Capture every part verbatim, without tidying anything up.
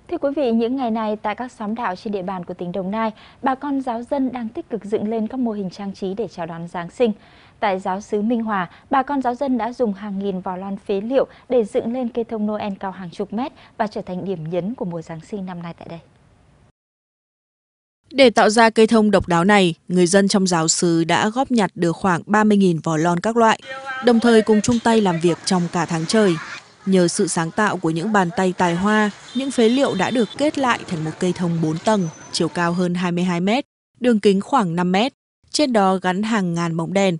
Thưa quý vị, những ngày này tại các xóm đạo trên địa bàn của tỉnh Đồng Nai, bà con giáo dân đang tích cực dựng lên các mô hình trang trí để chào đón Giáng sinh. Tại giáo xứ Minh Hòa, bà con giáo dân đã dùng hàng nghìn vỏ lon phế liệu để dựng lên cây thông Noel cao hàng chục mét và trở thành điểm nhấn của mùa Giáng sinh năm nay tại đây. Để tạo ra cây thông độc đáo này, người dân trong giáo xứ đã góp nhặt được khoảng ba mươi nghìn vỏ lon các loại, đồng thời cùng chung tay làm việc trong cả tháng trời. Nhờ sự sáng tạo của những bàn tay tài hoa, những phế liệu đã được kết lại thành một cây thông bốn tầng, chiều cao hơn hai mươi hai mét, đường kính khoảng năm mét. Trên đó gắn hàng ngàn bóng đèn.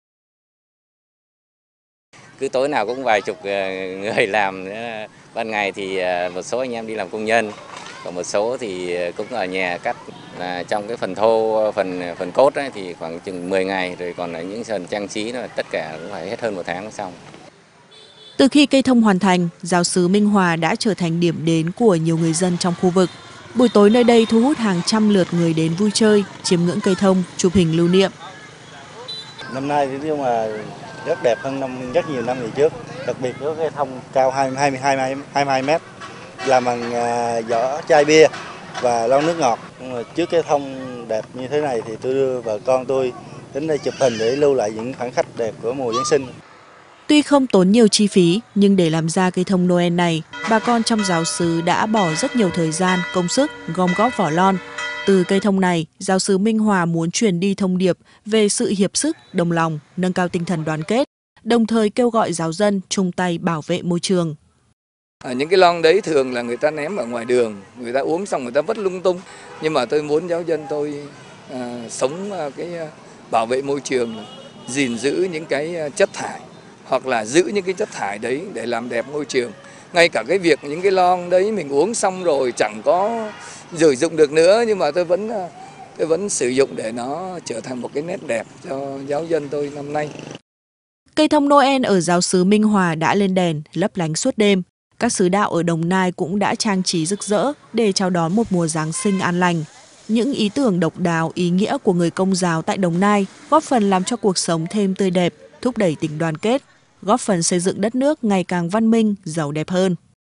Cứ tối nào cũng vài chục người làm, ban ngày thì một số anh em đi làm công nhân, còn một số thì cũng ở nhà cắt. Là trong cái phần thô, phần phần cốt ấy, thì khoảng chừng mười ngày, rồi còn là những phần trang trí là tất cả cũng phải hết hơn một tháng xong. Từ khi cây thông hoàn thành, giáo xứ Minh Hòa đã trở thành điểm đến của nhiều người dân trong khu vực. Buổi tối nơi đây thu hút hàng trăm lượt người đến vui chơi, chiêm ngưỡng cây thông, chụp hình lưu niệm. Năm nay thì nhưng mà rất đẹp hơn năm rất nhiều năm về trước, đặc biệt với cây thông cao hai mươi hai mét, làm bằng vỏ chai bia và lon nước ngọt. Nhưng mà trước cây thông đẹp như thế này thì tôi đưa vợ con tôi đến đây chụp hình để lưu lại những khoảnh khắc đẹp của mùa Giáng sinh. Tuy không tốn nhiều chi phí, nhưng để làm ra cây thông Noel này, bà con trong giáo xứ đã bỏ rất nhiều thời gian, công sức, gom góp vỏ lon. Từ cây thông này, giáo xứ Minh Hòa muốn truyền đi thông điệp về sự hiệp sức, đồng lòng, nâng cao tinh thần đoàn kết, đồng thời kêu gọi giáo dân chung tay bảo vệ môi trường. À, những cái lon đấy thường là người ta ném ở ngoài đường, người ta uống xong người ta vứt lung tung. Nhưng mà tôi muốn giáo dân tôi à, sống à, cái à, bảo vệ môi trường, gìn giữ những cái à, chất thải, hoặc là giữ những cái chất thải đấy để làm đẹp môi trường. Ngay cả cái việc những cái lon đấy mình uống xong rồi chẳng có sử dụng được nữa, nhưng mà tôi vẫn tôi vẫn sử dụng để nó trở thành một cái nét đẹp cho giáo dân tôi năm nay. Cây thông Noel ở giáo xứ Minh Hòa đã lên đèn, lấp lánh suốt đêm. Các xứ đạo ở Đồng Nai cũng đã trang trí rực rỡ để chào đón một mùa Giáng sinh an lành. Những ý tưởng độc đáo, ý nghĩa của người Công giáo tại Đồng Nai góp phần làm cho cuộc sống thêm tươi đẹp, thúc đẩy tình đoàn kết, góp phần xây dựng đất nước ngày càng văn minh, giàu đẹp hơn.